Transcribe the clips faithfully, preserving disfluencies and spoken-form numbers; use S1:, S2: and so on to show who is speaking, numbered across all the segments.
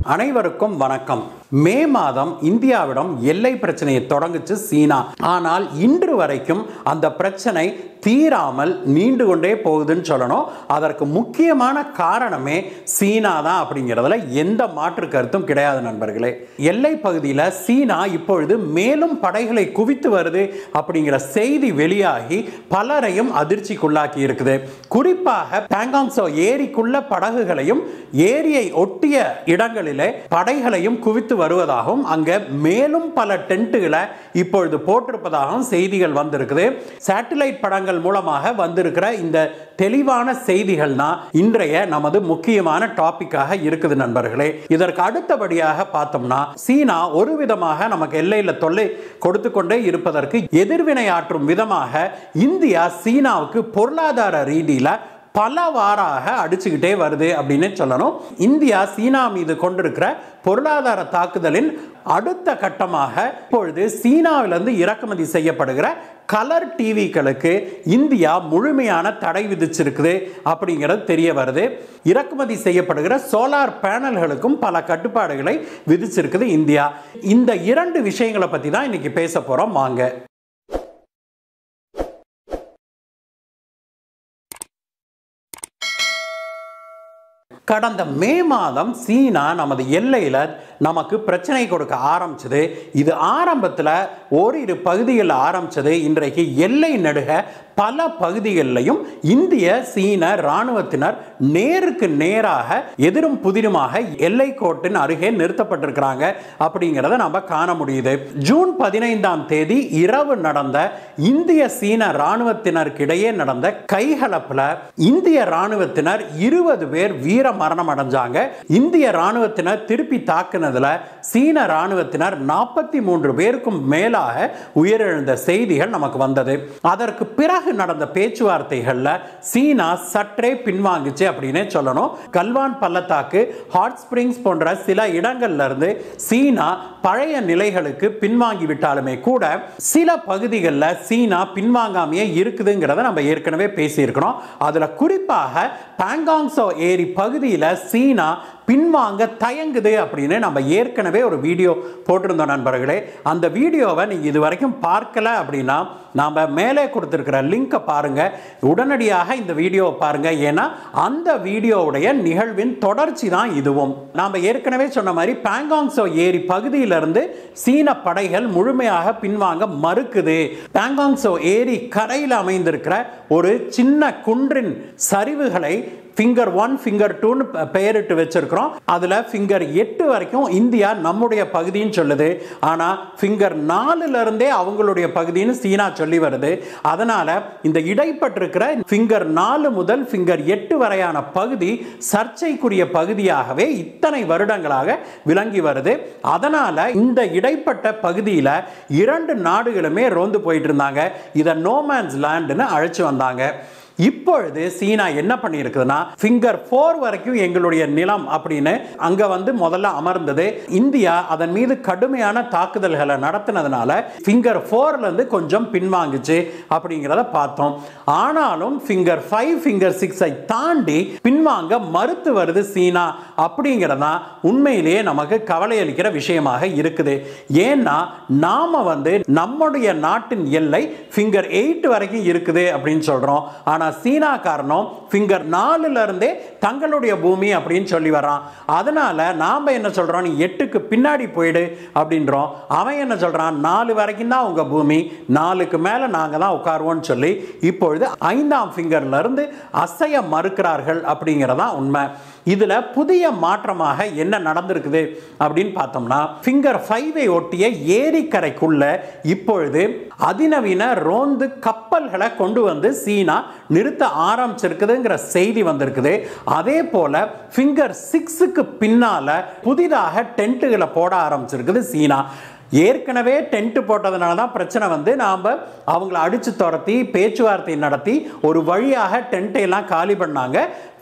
S1: அனைவருக்கும் வணக்கம். மே மாதம் இந்தியாவிடம் எல்லை பிரச்சனையை தொடங்குச்சு சீனா. ஆனால் இன்று வரைக்கும் அந்த பிரச்சனை தீராமல் நீண்டு கொண்டே போகுதுன்னு சொல்லணும். அதற்கு முக்கியமான காரணமே சீனா தான் அப்படிங்கிறதுல எந்த மாற்று கருத்தும் கிடையாது நண்பர்களே. எல்லை பகுதியில் சீனா இப்பொழுது மேலும் படைகளை குவித்து வருது அப்படிங்கிற செய்தி வெளியாகி பலரையும் அதிர்ச்சிக்குள்ளாக்கி இருக்குது. குறிப்பாக பாங்காங்சோ ஏரிக்குள்ள படகுகளையும் ஏரியை ஒட்டிய இடங்களிலே படைகளையும் குவித்து வருவதாகவும் அங்க மேலும் பல டென்ட்டுகளை இப்பொழுது போட்டிருப்பதாகவும் செய்திகள் வந்திருக்குது. சேட்டலைட் படங்கள் மூலமாக வந்திருக்கிற இந்த தெளிவான செய்திகள் தான் இன்றைய நமது முக்கியமான டாபிக்காக இருக்குது நண்பர்களே. இதற்கு அடுத்தபடியாக பார்த்தோம்னா சீனா ஒரு விதமாக நமக்கு எல்லையில் தொல்லை கொடுத்து கொண்டே இருப்பதற்கு எதிர்வினையாற்றும் விதமாக இந்தியா சீனாவுக்கு பொருளாதார ரீதியில பல வாராக அடிச்சுக்கிட்டே வருது அப்படின்னு சொல்லணும். இந்தியா சீனா மீது கொண்டிருக்கிற பொருளாதார தாக்குதலின் அடுத்த கட்டமாக இப்பொழுது சீனாவிலிருந்து இறக்குமதி செய்யப்படுகிற கலர் டிவிகளுக்கு இந்தியா முழுமையான தடை விதிச்சிருக்குது அப்படிங்கிறது தெரிய வருது. இறக்குமதி செய்யப்படுகிற சோலார் பேனல்களுக்கும் பல கட்டுப்பாடுகளை விதிச்சிருக்குது இந்தியா. இந்த இரண்டு விஷயங்களை பற்றி தான் இன்னைக்கு பேச போறோம். வாங்க. கடந்த மே மாதம் சீனா நமது எல்லையில் நமக்கு பிரச்சனை கொடுக்க ஆரம்பிச்சது. இது ஆரம்பத்தில் ஓரிரு பகுதிகளில் ஆரம்பிச்சது. இன்றைக்கு எல்லை நடுக பல பகுதிகளிலையும் இந்திய சீன இராணுவத்தினர் நேருக்கு நேராக எதிரும் புதிருமாக எல்லை கோட்டின் அருகே நிறுத்தப்பட்டிருக்கிறாங்க அப்படிங்கிறத நம்ம காண முடியுது. ஜூன் பதினைந்தாம் தேதி இரவு நடந்த இந்திய சீன இராணுவத்தினருக்கிடையே நடந்த கைகலப்பில் இந்திய இராணுவத்தினர் இருபது பேர் வீர மரணம் அடைஞ்சாங்க. இந்திய இராணுவத்தினர் திருப்பி தாக்குனதுல சீன இராணுவத்தினர் நாற்பத்தி மூன்று பேருக்கும் மேலாக உயிரிழந்த செய்திகள் நமக்கு வந்தது. அதற்கு பிறகு நடந்த பேச்சுவார்த்தைகள்ல சீனா சற்றே பின்வாங்கிச்சு அப்படின்னு சொல்லணும். கல்வான் பள்ளத்தாக்கு, ஹாட் ஸ்பிரிங்ஸ் போன்ற சில இடங்கள்ல இருந்து சீனா பழைய நிலைகளுக்கு பின்வாங்கி விட்டாலுமே கூட சில பகுதிகளில் சீனா பின்வாங்காமையே இருக்குதுங்கிறத நம்ம ஏற்கனவே பேசியிருக்கிறோம். அதுல குறிப்பாக பாங்காங்சோ ஏரி பகுதியில் சீனா பின்வாங்க தயங்குது அப்படின்னு நம்ம ஏற்கனவே ஒரு வீடியோ போட்டிருந்தோம் நண்பர்களே. அந்த வீடியோவை நீங்க இது வரைக்கும் பார்க்கல அப்படின்னா நாம மேலே கொடுத்திருக்கிற லிங்கை பாருங்க. உடனடியாக இந்த வீடியோவை பாருங்க. ஏன்னா அந்த வீடியோவுடைய நிகழ்வின் தொடர்ச்சி தான் இதுவும். நாம ஏற்கனவே சொன்ன மாதிரி பாங்காங்சோ ஏரி பகுதியிலிருந்து சீன படைகள் முழுமையாக பின்வாங்க மறுக்குது. பாங்காங்சோ ஏரி கரையில் அமைந்திருக்கிற ஒரு சின்ன குன்றின் சரிவுகளை ஃபிங்கர் ஒன் ஃபிங்கர் டூன்னு பெயரிட்டு வச்சிருக்கிறோம். அதுல ஃபிங்கர் எட்டு வரைக்கும் இந்தியா நம்முடைய பகுதின்னு சொல்லுது. ஆனா ஃபிங்கர் நாலுல இருந்தே அவங்களுடைய பகுதின்னு சீனா சொல்லி வருது. அதனால இந்த இடைப்பட்டிருக்கிற ஃபிங்கர் நாலு முதல் ஃபிங்கர் எட்டு வரையான பகுதி சர்ச்சைக்குரிய பகுதியாகவே இத்தனை வருடங்களாக விளங்கி வருது. அதனால இந்த இடைப்பட்ட பகுதியில இரண்டு நாடுகளுமே ரோந்து போயிட்டு இருந்தாங்க. இதை நோமேன்ஸ் லேண்ட்னு அழைச்சு வந்தாங்க. இப்பொழுது சீனா என்ன பண்ணியிருக்குதுன்னா ஃபிங்கர் ஃபோர் வரைக்கும் எங்களுடைய நிலம் அப்படின்னு அங்க வந்து முதல்ல அமர்ந்தது. இந்தியா அதன் மீது கடுமையான தாக்குதல்களை நடத்தினதுனால ஃபிங்கர் ஃபோர்ல இருந்து கொஞ்சம் பின்வாங்குச்சு அப்படிங்கிறத பார்த்தோம். ஆனாலும் ஃபிங்கர் ஃபைவ் ஃபிங்கர் சிக்ஸை தாண்டி பின்வாங்க மறுத்து வருது சீனா அப்படிங்கிறதா உண்மையிலேயே நமக்கு கவலை அளிக்கிற விஷயமாக இருக்குது. ஏன்னா நாம வந்து நம்முடைய நாட்டின் எல்லை ஃபிங்கர் எயிட் வரைக்கும் இருக்குது அப்படின்னு சொல்றோம். ஆனா சீனா காரணம் ஃபிங்கர் நாலுல இருந்தே தங்களுடைய பூமி அப்படின்னு சொல்லி வரான். அதனால நாம என்ன சொல்றோம், நீ எட்டுக்கு பின்னாடி போயிடு அப்படின்றோம். அவன் என்ன சொல்றான், நாலு வரைக்கும் தான் உங்க பூமி, நாலுக்கு மேல நாங்க தான் உட்காருவோம்னு சொல்லி இப்பொழுது ஐந்தாம் ஃபிங்கர்ல இருந்து அசைய மறுக்கிறார்கள் அப்படிங்கிறதா உண்மை. இதுல புதிய மாற்றமாக என்ன நடந்திருக்குது அப்படின்னு பார்த்தோம்னா ஃபிங்கர் ஃபைவை ஒட்டிய ஏரிக்கரைக்குள்ள இப்பொழுது அதிநவீன ரோந்து கப்பல்களை கொண்டு வந்து சீனா நிறுத்த ஆரம்பிச்சிருக்குதுங்கிற செய்தி வந்திருக்குது. அதே போல ஃபிங்கர் சிக்ஸுக்கு பின்னால புதிதாக டென்ட்டுகளை போட ஆரம்பிச்சிருக்குது சீனா. ஏற்கனவே டென்ட் போட்டதுனால தான் பிரச்சனை வந்து நாம் அவங்கள அடித்து துரத்தி பேச்சுவார்த்தை நடத்தி ஒரு வழியாக டென்ட்டை எல்லாம் காலி பண்ணாங்க.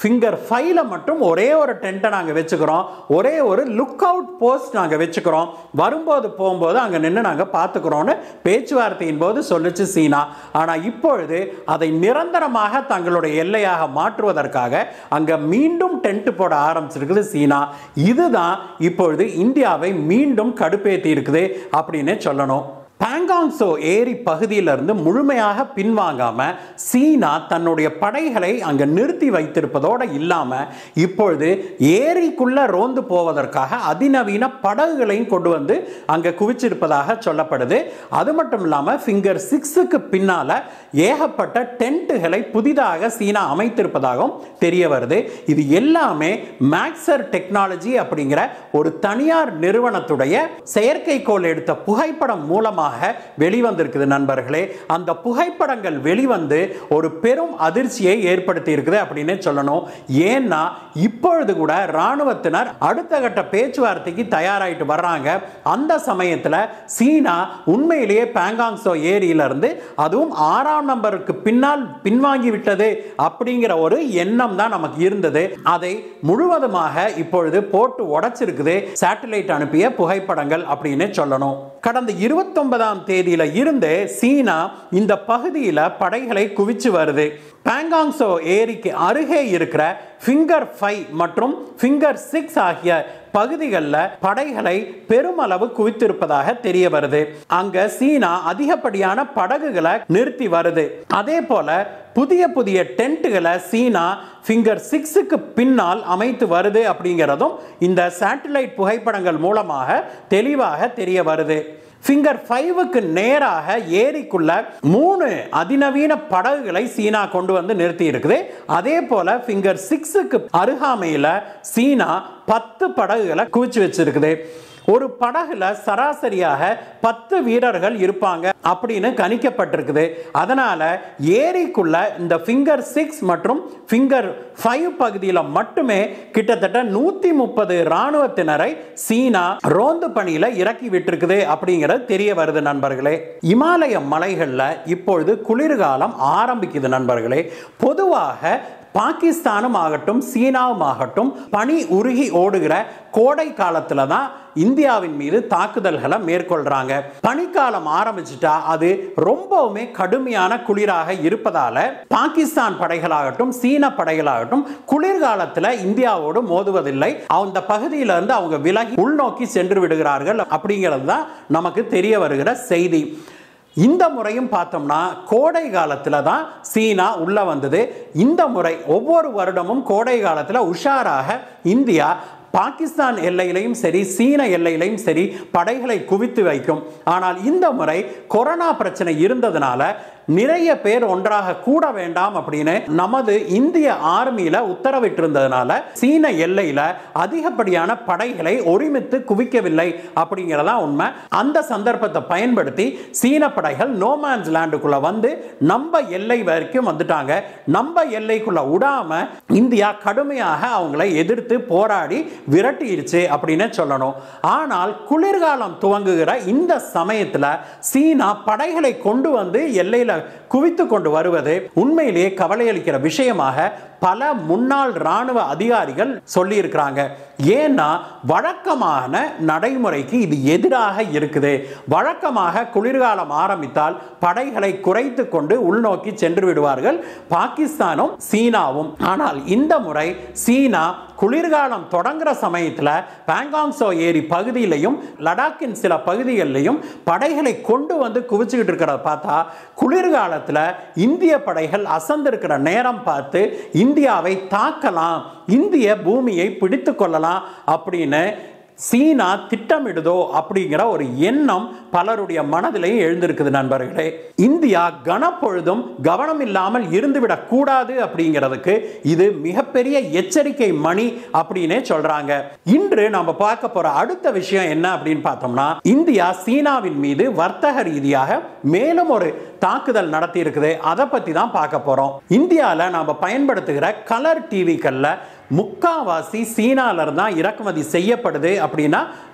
S1: ஃபிங்கர் ஃபைவ்ல மட்டும் ஒரே ஒரு டென்ட்டை நாங்கள் வச்சுக்கிறோம், ஒரே ஒரு லுக் அவுட் போஸ்ட் நாங்கள் வச்சுக்கிறோம், வரும்போது போகும்போது அங்கே நின்று நாங்கள் பார்த்துக்கிறோம்னு பேச்சுவார்த்தையின் போது சொல்லிச்சு சீனா. ஆனால் இப்பொழுது அதை நிரந்தரமாக தங்களுடைய எல்லையாக மாற்றுவதற்காக அங்கே மீண்டும் டென்ட் போட ஆரம்பிச்சிருக்குது சீனா. இதுதான் இப்பொழுது இந்தியாவை மீண்டும் கடுப்பேற்றி இருக்குது அப்படின்னு சொல்லணும். பாங்காங் சோ ஏரி பகுதியிலிருந்து முழுமையாக பின்வாங்காம சீனா தன்னுடைய படைகளை அங்க நிறுத்தி வைத்திருப்பதோடு இல்லாம இப்பொழுது ஏரிக்குள்ள ரோந்து போவதற்காக அதிநவீன படகுகளையும் கொண்டு வந்து அங்க குவிச்சிருப்பதாக சொல்லப்படுது. அது மட்டும் இல்லாம ஃபிங்கர் சிக்ஸுக்கு பின்னால ஏகப்பட்ட டென்ட்டுகளை புதிதாக சீனா அமைத்திருப்பதாகவும் தெரிய வருது. இது எல்லாமே மேக்சர் டெக்னாலஜி அப்படிங்கிற ஒரு தனியார் நிறுவனத்துடைய செயற்கைக்கோள் எடுத்த புகைப்படம் மூலமாக வெளிவந்திருக்குது நண்பர்களே. அந்த புகைப்படங்கள் வெளிவந்து ஒரு பெரும் அதிர்ச்சியை ஏற்படுத்தி இருக்குது அப்படின்னு சொல்லணும். ஏன்னா இப்பொழுது கூட ராணுவத்தினர் அடுத்த கட்ட பேச்சுவார்த்தைக்கு தயாராயிட்டு வர்றாங்க. அந்த சமயத்தில் சீனா உண்மையிலேயே பாங்காங் சோ ஏரியிலிருந்து அதுவும் ஆறாம் நம்பருக்கு பின்னால் பின்வாங்கி விட்டது அப்படிங்கிற ஒரு எண்ணம் தான் நமக்கு இருந்தது. அதை முழுவதுமாக இப்பொழுது போட்டு உடைச்சிருக்குது சேட்டலைட் அனுப்பிய புகைப்படங்கள் அப்படின்னு சொல்லணும். கடந்த இருபத்தி ஒன்பதாம் தேதியில இருந்து சீனா இந்த பகுதியில் படைகளை குவிச்சு வருது. பாங்காங் சோ ஏரிக்கு அருகே இருக்கிற ஃபிங்கர் ஃபைவ் மற்றும் ஃபிங்கர் சிக்ஸ் ஆகிய பகுதிகளில் படைகளை பெருமளவு குவித்திருப்பதாக தெரிய வருது. அங்க சீனா அதிகப்படியான படகுகளை நிறுத்தி வருது. அதே போல புதிய புதிய டென்ட்டுகளை சீனா ஃபிங்கர் சிக்ஸுக்கு பின்னால் அமைத்து வருது அப்படிங்கிறதும் இந்த சேட்டலைட் புகைப்படங்கள் மூலமாக தெளிவாக தெரிய வருது. ஃபிங்கர் ஃபைவுக்கு நேராக ஏரிக்குள்ள மூணு அதிநவீன படகுகளை சீனா கொண்டு வந்து நிறுத்தி இருக்குது. அதே போல ஃபிங்கர் சிக்ஸுக்கு அருகாமையில் சீனா பத்து படகுகளை குவிச்சு வச்சிருக்குது. ஒரு படகுல சராசரியாக பத்து வீரர்கள் இருப்பாங்க அப்படின்னு கணிக்கப்பட்டிருக்குது. அதனால ஏரிக்குள்ள இந்த ஃபிங்கர் சிக்ஸ் மற்றும் ஃபிங்கர் ஃபைவ் பகுதியில் மட்டுமே கிட்டத்தட்ட நூத்தி முப்பது ராணுவத்தினரை சீனா ரோந்து பணியில இறக்கி விட்டிருக்குது அப்படிங்கிறது தெரிய வருது நண்பர்களே. இமாலய மலைகள்ல இப்பொழுது குளிர்காலம் ஆரம்பிக்குது நண்பர்களே. பொதுவாக பாகிஸ்தானும் ஆகட்டும் சீனாவும் ஆகட்டும் பனி உருகி ஓடுகிற கோடை காலத்துல தான் இந்தியாவின் மீது தாக்குதல்களை மேற்கொள்றாங்க. பனிக்காலம் ஆரம்பிச்சுட்டா அது ரொம்பவுமே கடுமையான குளிராக இருப்பதால பாகிஸ்தான் படைகளாகட்டும் சீன படைகளாகட்டும் குளிர்காலத்துல இந்தியாவோடு மோதுவதில்லை. அந்த பகுதியிலிருந்து அவங்க விலகி உள்நோக்கி சென்று விடுகிறார்கள் அப்படிங்கிறது தான் நமக்கு தெரிய வருகிற செய்தி. இந்த முறையும் பார்த்தோம்னா கோடை காலத்துல தான் சீனா உள்ள வந்தது. இந்த முறை ஒவ்வொரு வருடமும் கோடை காலத்துல உஷாராக இந்தியா பாகிஸ்தான் எல்லையிலையும் சரி சீன எல்லையிலையும் சரி படைகளை குவித்து வைக்கும். ஆனால் இந்த முறை கொரோனா பிரச்சனை இருந்ததுனால நிறைய பேர் ஒன்றாக கூட வேண்டாம் அப்படின்னு நமது இந்திய ஆர்மியில உத்தரவிட்டிருந்ததுனால சீன எல்லையில அதிகப்படியான படைகளை ஒருமித்து குவிக்கவில்லை அப்படிங்கிறதா உண்மை. அந்த சந்தர்ப்பத்தை பயன்படுத்தி சீன படைகள் நோமேன்ஸ் லேண்டுக்குள்ள வந்து நம்ம எல்லை வரைக்கும் வந்துட்டாங்க. நம்ம எல்லைக்குள்ள விடாம இந்தியா கடுமையாக அவங்களை எதிர்த்து போராடி விரட்டிடுச்சு அப்படின்னு சொல்லணும். ஆனால் குளிர்காலம் துவங்குகிற இந்த சமயத்துல சீனா படைகளை கொண்டு வந்து எல்லையில குவித்து கொண்டு வருவது உண்மையிலேயே கவலை அளிக்கிற விஷயமாக பல முன்னாள் ராணுவ அதிகாரிகள் சொல்லி இருக்கிறாங்க. ஏன்னா வழக்கமான நடைமுறைக்கு இது எதிராக இருக்குது. வழக்கமாக குளிர்காலம் ஆரம்பித்தால் படைகளை குறைத்து கொண்டு உள்நோக்கி சென்று விடுவார்கள் பாகிஸ்தானும் சீனாவும். ஆனால் இந்த முறை சீனா குளிர்காலம் தொடங்குற சமயத்தில் பாங்காங் சோ ஏரி பகுதியிலையும் லடாக்கின் சில பகுதிகளிலையும் படைகளை கொண்டு வந்து குவிச்சுக்கிட்டு இருக்கிறத பார்த்தா குளிர்காலத்தில் இந்திய படைகள் அசந்திருக்கிற நேரம் பார்த்து இந்தியாவை தாக்கலாம், இந்திய பூமியை பிடித்து கொள்ளலாம் அப்படின்னு சீனா திட்டமிடுதோ அப்படிங்கிற ஒரு எண்ணம் பலருடைய மனதிலேயே எழுந்திருக்குது நண்பர்களே. இந்தியா கனப்பொழுதும் கவனம் இல்லாமல் இருந்துவிடக் கூடாது அப்படிங்கிறதுக்கு இது மிகப்பெரிய எச்சரிக்கை மணி அப்படின்னே சொல்றாங்க. இன்று நம்ம பார்க்க போற அடுத்த விஷயம் என்ன அப்படின்னு பார்த்தோம்னா இந்தியா சீனாவின் மீது வர்த்தக ரீதியாக மேலும் ஒரு தாக்குதல் நடத்தி இருக்குது. அதை பத்தி தான் பார்க்க போறோம். இந்தியாவில் நாம பயன்படுத்துகிற கலர் டிவிக்கள்ல முக்காவாசி சீனால தான் இறக்குமதி செய்யப்படுது அப்படின்னா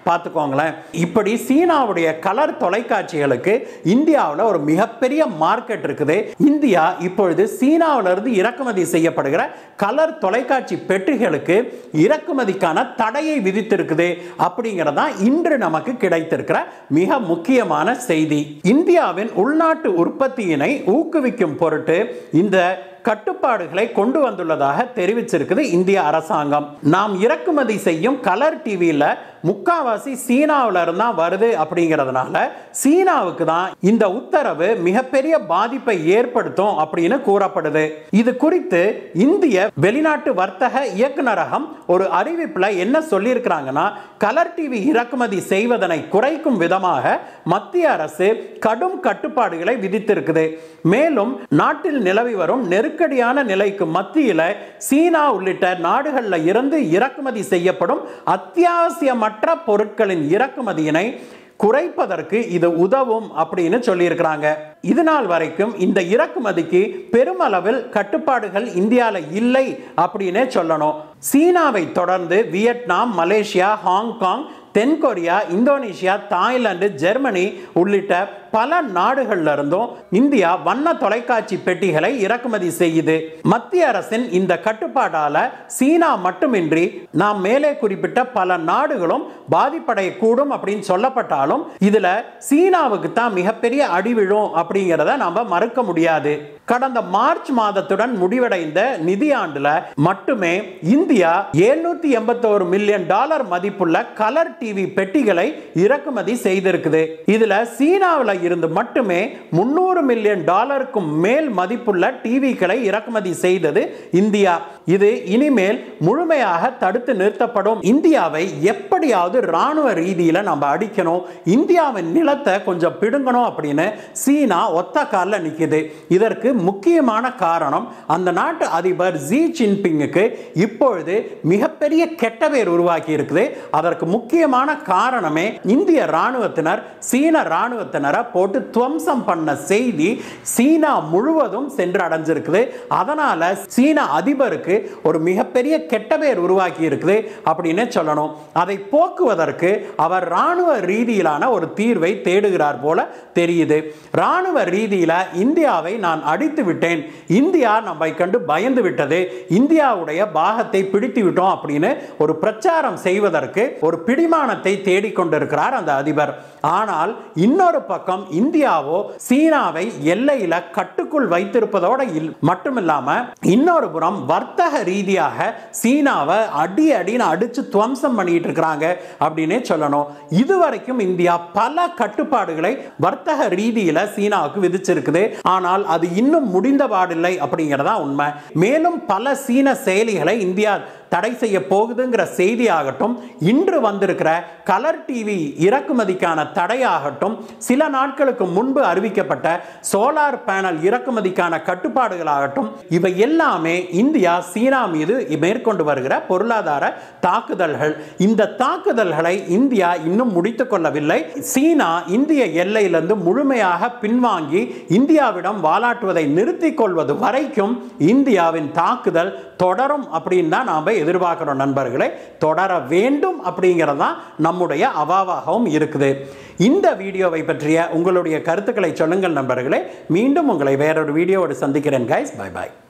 S1: பார்த்துக்கோங்களேன். இப்படி சீனாவுடைய கலர் தொலைக்காட்சிகளுக்கு இந்தியாவில் ஒரு மிகப்பெரிய மார்க்கெட் இருக்குது. இந்தியா இப்பொழுது சீனாவிலிருந்து இறக்குமதி செய்யப்படுகிற கலர் தொலைக்காட்சி பெட்டிகளுக்கு இறக்குமதிக்கான தடையை விதித்திருக்குது அப்படிங்கிறதா இன்று நமக்கு கிடைத்திருக்கிற மிக முக்கியமான செய்தி. இந்தியாவின் உள்நாட்டு உற்பத்தியினை ஊக்குவிக்கும் பொருட்டு இந்த கட்டுப்பாடுகளை கொண்டு வந்துள்ளதாக தெரிவிச்சிருக்குது இந்திய அரசாங்கம். நாம் இறக்குமதி செய்யும் கலர் டிவியில முக்காவாசி சீனாவில இருந்தா வருது அப்படிங்கிறதுனால சீனாவுக்கு தான் இந்த உத்தரவு மிகப்பெரிய பாதிப்பை ஏற்படுத்தும் அப்படின்னு கூறப்படுது. இது குறித்து இந்திய வெளிநாட்டு வர்த்தக இயக்குநரகம் ஒரு அறிவிப்புல என்ன சொல்லியிருக்கிறாங்கன்னா, கலர் டிவி இறக்குமதி செய்வதனை குறைக்கும் விதமாக மத்திய அரசு கடும் கட்டுப்பாடுகளை விதித்திருக்குது. மேலும் நாட்டில் நிலவி வரும் நெருக்கடியான நிலைக்கு மத்தியில சீனா உள்ளிட்ட நாடுகளில் இருந்து இறக்குமதி செய்யப்படும் அத்தியாவசியமற்ற பொருட்களின் இறக்குமதியினை குறைப்பதற்கு இது உதவும் அப்படின்னு சொல்லியிருக்கிறாங்க. இதனால் வரைக்கும் இந்த இறக்குமதிக்கு பெருமளவில் கட்டுப்பாடுகள் இந்தியாவில் இல்லை அப்படின்னே சொல்லணும். சீனாவை தொடர்ந்து வியட்நாம், மலேசியா, ஹாங்காங், தென்கொரியா, இந்தோனேஷியா, தாய்லாந்து, ஜெர்மனி உள்ளிட்ட பல நாடுகள்ல இருந்தும் இந்தியா வண்ண தொலைக்காட்சி பெட்டிகளை இறக்குமதி செய்யுது. மத்திய அரசின் இந்த கட்டுப்பாடால சீனா மட்டுமின்றி நாம் மேலே குறிப்பிட்ட பல நாடுகளும் பாதிப்படையக்கூடும் அப்படின்னு சொல்லப்பட்டாலும் இதுல சீனாவுக்கு தான் மிகப்பெரிய அடிவிழும் அப்படிங்கிறத நாம மறுக்க முடியாது. கடந்த மார்ச் மாதத்துடன் முடிவடைந்த நிதியாண்டுல மட்டுமே இந்தியா எழுநூத்தி எண்பத்தி ஒரு மில்லியன் டாலர் மதிப்புள்ள கலர் டிவி பெட்டிகளை இறக்குமதி செய்திருக்குது. இதுல சீனாவில் இருந்து மட்டுமே முன்னூறு மில்லியன் டாலருக்கும் மேல் மதிப்புள்ள டிவிகளை இறக்குமதி செய்தது இந்தியா. இது இனிமேல் முழுமையாக தடுத்து நிறுத்தப்படும். இந்தியாவை எப்படியாவது ராணுவ ரீதியில நம்ம அடிக்கணும், இந்தியாவின் நிலத்தை கொஞ்சம் பிடுங்கணும் அப்படின்னு சீனா ஒத்த காலில் நிக்குது. இதற்கு முக்கியமான காரணம் அந்த நாட்டு அதிபர் ஜி ஜின்பிங்குக்கு இப்பொழுது மிகப்பெரிய கெட்ட பேர் உருவாக்கி இருக்குது. அதற்கு முக்கியமான காரணமே இந்திய ராணுவத்தினர் சீன ராணுவத்தினரை போட்டு துவம்சம் பண்ண செய்தி சீனா முழுவதும் சென்று அடைஞ்சிருக்குது. அதனால சீன அதிபருக்கு ஒரு மிகப்பெரிய கெட்ட பேர் உருவாக்கி இருக்குது அப்படின்னு சொல்லணும். அதை போக்குவதற்கு அவர் ராணுவ ரீதியிலான ஒரு தீர்வை தேடுகிறார் போல தெரியுது. ராணுவ ரீதியில இந்தியாவை நான் அடித்து விட்டேன், இந்தியா நம்மை கண்டு பயந்து விட்டது, இந்தியாவுடைய பாகத்தை பிடித்து விட்டோம் அப்படின்னு ஒரு பிரச்சாரம் செய்வதற்கு ஒரு பிடிமானத்தை தேடிக்கொண்டிருக்கிறார் அந்த அதிபர். ஆனால் இன்னொரு பக்கம் இந்தியாவோ சீனாவை எல்லையில கட்டுக்குள் வைத்திருப்பதோடு மட்டுமில்லாம இன்னொரு புறம் வர்த்தக ரீதியாக சீனாவை அடி அடின்னு அடிச்சு துவம்சம் பண்ணிட்டு இருக்கிறாங்க அப்படின்னே சொல்லணும். இதுவரைக்கும் இந்தியா பல கட்டுப்பாடுகளை வர்த்தக ரீதியில சீனாவுக்கு விதிச்சிருக்குது. ஆனால் அது இன்னும் முடிந்தபாடில்லை அப்படிங்கிறதா உண்மை. மேலும் பல சீன செயலிகளை இந்தியா தடை செய்ய போகுதுங்கிற செய்தி ஆகட்டும், இன்று வந்திருக்கிற கலர் டிவி இறக்குமதிக்கான தடையாகட்டும், சில நாட்களுக்கு முன்பு அறிவிக்கப்பட்ட சோலார் பேனல் இறக்குமதிக்கான கட்டுப்பாடுகளாகட்டும், இவை எல்லாமே இந்தியா சீனா மீது மேற்கொண்டு வருகிற பொருளாதார தாக்குதல்கள். இந்த தாக்குதல்களை இந்தியா இன்னும் முடித்துக் கொள்ளவில்லை. சீனா இந்திய எல்லையிலிருந்து முழுமையாக பின்வாங்கி இந்தியாவிடம் வாலாட்டுவதை நிறுத்திக் கொள்வது வரைக்கும் இந்தியாவின் தாக்குதல் தொடரும் அப்படின்னு தான் நாம எதிர்பார்க்கிறோம் நண்பர்களே. தொடர வேண்டும் அப்படிங்கிறதா நம்முடைய அவாவாகவும் இருக்குது. இந்த வீடியோவை பற்றிய உங்களுடைய கருத்துக்களை சொல்லுங்கள் நண்பர்களே. மீண்டும் உங்களை வேறொரு வீடியோவோடு சந்திக்கிறேன் கைஸ். Bye bye.